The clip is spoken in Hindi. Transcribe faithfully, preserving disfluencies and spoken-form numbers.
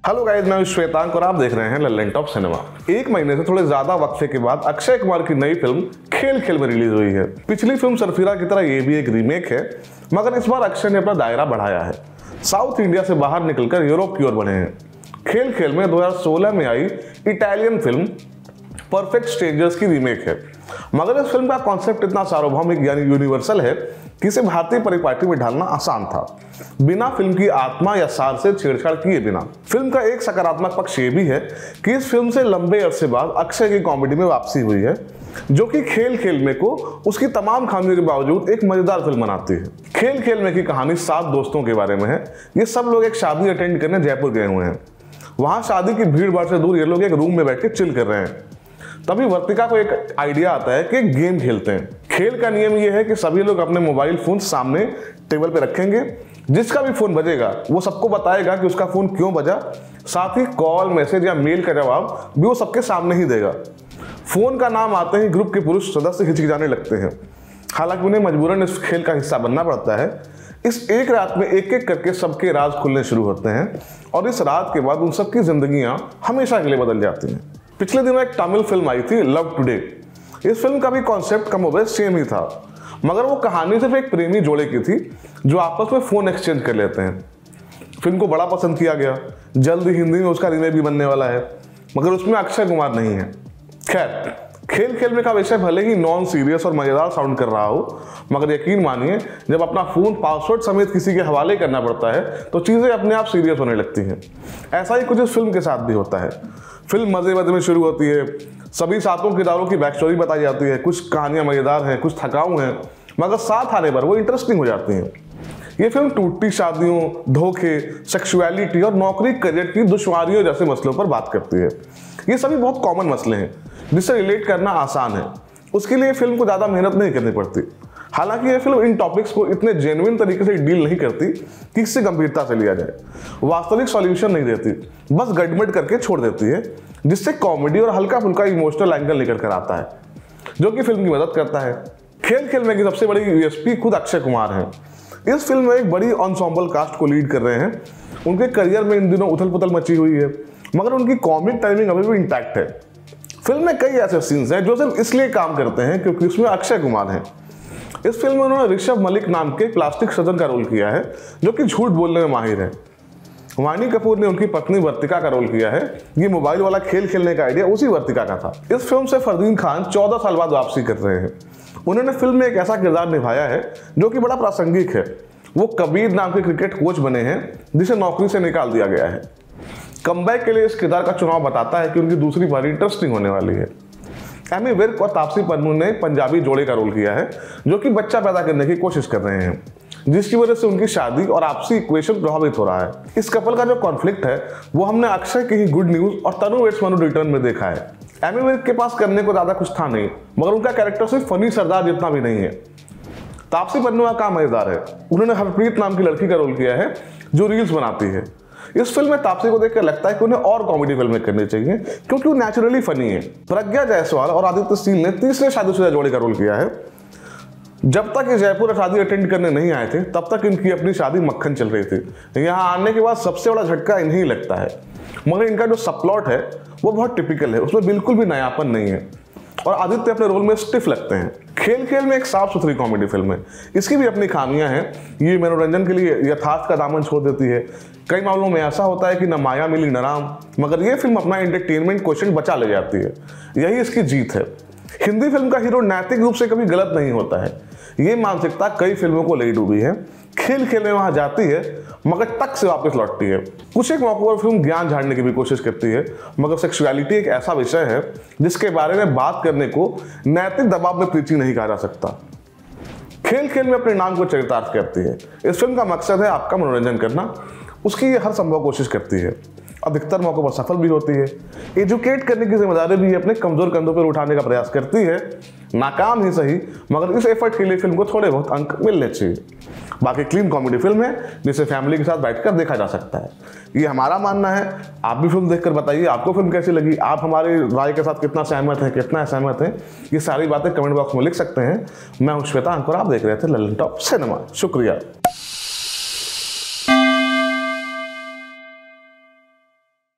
हेलो गाइस, मैं श्वेतांक और आप देख रहे हैं लल्लन टॉप सिनेमा। एक महीने से थोड़े ज्यादा वक्फे के बाद अक्षय कुमार की नई फिल्म खेल खेल में रिलीज हुई है। पिछली फिल्म सरफिरा की तरह ये भी एक रीमेक है, मगर इस बार अक्षय ने अपना दायरा बढ़ाया है। साउथ इंडिया से बाहर निकलकर यूरोप की ओर बढ़े हैं। खेल खेल में दो हज़ार सोलह में आई इटालियन फिल्म परफेक्ट स्ट्रेंजर्स की रीमेक है, मगर इस फिल्म का कॉन्सेप्ट इतना सार्वभौमिक यानी यूनिवर्सल है कि इसे भारतीय परिपाटी में ढालना आसान था, बिना फिल्म की आत्मा या सार से छेड़छाड़ किए बिना। फिल्म का एक सकारात्मक पक्ष ये भी है कि इस फिल्म से लंबे अरसे बाद अक्षय की कॉमेडी में वापसी हुई है, जो कि खेल खेल में को उसकी तमाम खामियों के बावजूद एक मजेदार फिल्म बनाती है। खेल खेल में की कहानी सात दोस्तों के बारे में है। ये सब लोग एक शादी अटेंड करने जयपुर गए हुए हैं। वहां शादी की भीड़ भाड़ से दूर ये लोग एक रूम में बैठ के चिल कर रहे हैं। तभी वर्तिका को एक आइडिया आता है कि एक गेम खेलते हैं। खेल का नियम यह है कि सभी लोग अपने मोबाइल फोन सामने टेबल पे रखेंगे। जिसका भी फोन बजेगा वो सबको बताएगा कि उसका फोन क्यों बजा, साथ ही कॉल, मैसेज या मेल का जवाब भी वो सबके सामने ही देगा। फोन का नाम आते ही ग्रुप के पुरुष सदस्य हिचकिचाने लगते हैं, हालांकि उन्हें मजबूरन इस खेल का हिस्सा बनना पड़ता है। इस एक रात में एक एक करके सबके राज खुलने शुरू होते हैं और इस रात के बाद उन सबकी जिंदगियां हमेशा के लिए बदल जाती हैं। पिछले दिनों एक तमिल फिल्म आई थी लव टुडे। इस फिल्म का भी कॉन्सेप्ट कम ओवर सेम ही था, मगर वो कहानी सिर्फ एक प्रेमी जोड़े की थी जो आपस में फोन एक्सचेंज कर लेते हैं। फिल्म को बड़ा पसंद किया गया। जल्द ही हिंदी में उसका रीमेक भी बनने वाला है, मगर उसमें अक्षय कुमार नहीं है। खैर, खेल खेल में का विषय भले ही नॉन सीरियस और मजेदार साउंड कर रहा हो, मगर यकीन मानिए जब अपना फोन पासवर्ड समेत किसी के हवाले करना पड़ता है तो चीजें अपने आप सीरियस होने लगती हैं। ऐसा ही कुछ इस फिल्म के साथ भी होता है। फिल्म मजे मजे में शुरू होती है, सभी सातों किरदारों की बैक स्टोरी बताई जाती है। कुछ कहानियां मजेदार हैं, कुछ थकाऊ हैं, मगर साथ आने पर वो इंटरेस्टिंग हो जाती हैं। ये फिल्म टूटती शादियों, धोखे, सेक्सुअलिटी और नौकरी करियर की दुश्वारियों जैसे मसलों पर बात करती है। ये सभी बहुत कॉमन मसले हैं जिससे रिलेट करना आसान है। उसके लिए फिल्म को ज़्यादा मेहनत नहीं करनी पड़ती। हालांकि ये फिल्म इन टॉपिक्स को इतने जेन्युइन तरीके से डील नहीं करती कि इससे गंभीरता से लिया जाए। वास्तविक सॉल्यूशन नहीं देती, बस गड़बड़ करके छोड़ देती है, जिससे कॉमेडी और हल्का फुल्का इमोशनल एंगल निकल कर आता है, जो कि फिल्म की मदद करता है। खेल खेल में की सबसे बड़ी यूएसपी खुद अक्षय कुमार है। इस फिल्म में एक बड़ी एंसेम्बल कास्ट को लीड कर रहे हैं। उनके करियर में इन दिनों उथल पुथल मची हुई है, मगर उनकी कॉमिक टाइमिंग अभी भी इंटैक्ट है। फिल्म में कई ऐसे सीन्स हैं जो सिर्फ इसलिए काम करते हैं क्योंकि उसमें अक्षय कुमार हैं। इस फिल्म में उन्होंने ऋषभ मलिक नाम के प्लास्टिक सर्जन का रोल किया है, जो कि झूठ बोलने में माहिर है। वाणी कपूर ने उनकी पत्नी वर्तिका का रोल किया है। ये मोबाइल वाला खेल खेलने का आइडिया उसी वर्तिका का था। इस फिल्म से फरदीन खान चौदह साल बाद वापसी कर रहे हैं। उन्होंने फिल्म में एक ऐसा किरदार निभाया है जो कि बड़ा प्रासंगिक है। वो कबीर नाम के क्रिकेट कोच बने हैं जिसे नौकरी से निकाल दिया गया है। कमबैक के लिए इस किरदार का चुनाव बताता है कि उनकी दूसरी बारी इंटरेस्टिंग होने वाली है। एमी विर्क और तापसी पन्नू ने पंजाबी जोड़े का रोल किया है, जो कि बच्चा पैदा करने की कोशिश कर रहे हैं, जिसकी वजह से उनकी शादी और आपसी इक्वेशन प्रभावित हो रहा है। इस कपल का जो कॉन्फ्लिक्ट है वो हमने अक्षय की ही गुड न्यूज और तनु वेट्स मनु रिटर्न में देखा है। एमी विर्क के पास करने को ज्यादा कुछ था नहीं, मगर उनका कैरेक्टर सिर्फ फनी सरदार जितना भी नहीं है। तापसी पन्नू का काम मजेदार है। उन्होंने हरप्रीत नाम की लड़की का रोल किया है जो रील्स बनाती है। इस फिल्म में तापसी को देखकर लगता है कि उन्हें और कॉमेडी फिल्में करनी चाहिए, क्योंकि वो नेचुरली फनी है। प्रज्ञा जायसवाल और आदित्य सील ने तीसरे शादीशुदा जोड़े का रोल किया है। जब तक ये जयपुर शादी अटेंड करने नहीं आए थे तब तक इनकी अपनी शादी मक्खन चल रही थी। यहाँ आने के बाद सबसे बड़ा झटका इन्हें लगता है, मगर इनका जो सबप्लॉट है वो बहुत टिपिकल है, उसमें बिल्कुल भी नयापन नहीं है और आदित्य अपने रोल में स्टिफ लगते हैं। खेल खेल में एक साफ सुथरी कॉमेडी फिल्म है। इसकी भी अपनी खामियां हैं। ये मनोरंजन के लिए यथार्थ का दामन छोड़ देती है। कई मामलों में ऐसा होता है कि न माया मिली न राम, मगर ये फिल्म अपना एंटरटेनमेंट क्वेश्चन बचा ले जाती है। यही इसकी जीत है। हिंदी फिल्म का हीरो नैतिक रूप से कभी गलत नहीं होता है। ये मानसिकता कई फिल्मों को ले डूबी है। खेल खेल में वहां जाती है मगर टक से वापस लौटती है। कुछ एक मौकों पर फिल्म ज्ञान झाड़ने की भी कोशिश करती है, मगर सेक्सुअलिटी एक ऐसा विषय है जिसके बारे में बात करने को नैतिक दबाव में प्रीति नहीं कहा जा सकता। खेल खेल में अपने नाम को चरितार्थ करती है। इस फिल्म का मकसद है आपका मनोरंजन करना। उसकी ये हर संभव कोशिश करती है, अधिकतर मौकों पर सफल भी होती है। एजुकेट करने की जिम्मेदारी भी अपने कमजोर कंधों पर उठाने का प्रयास करती है। नाकाम ही सही, मगर इस एफर्ट के लिए फिल्म को थोड़े बहुत अंक मिलने चाहिए। बाकी क्लीन कॉमेडी फिल्म है जिसे फैमिली के साथ बैठकर देखा जा सकता है। ये हमारा मानना है। आप भी फिल्म देखकर बताइए आपको फिल्म कैसी लगी, आप हमारी राय के साथ कितना सहमत हैं, कितना असहमत हैं। ये सारी बातें कमेंट बॉक्स में लिख सकते हैं। मैं हूं श्वेतांक और आप देख रहे थे लल्लन टॉप सिनेमा। शुक्रिया।